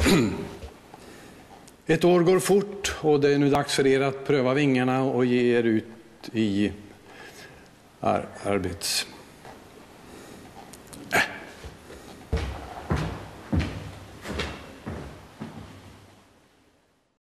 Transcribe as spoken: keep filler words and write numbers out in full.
Ett år går fort och det är nu dags för er att pröva vingarna och ge er ut i ar- arbets